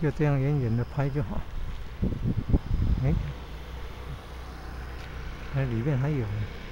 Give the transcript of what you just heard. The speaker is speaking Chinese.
就这样远远的拍就好。哎，里面还有。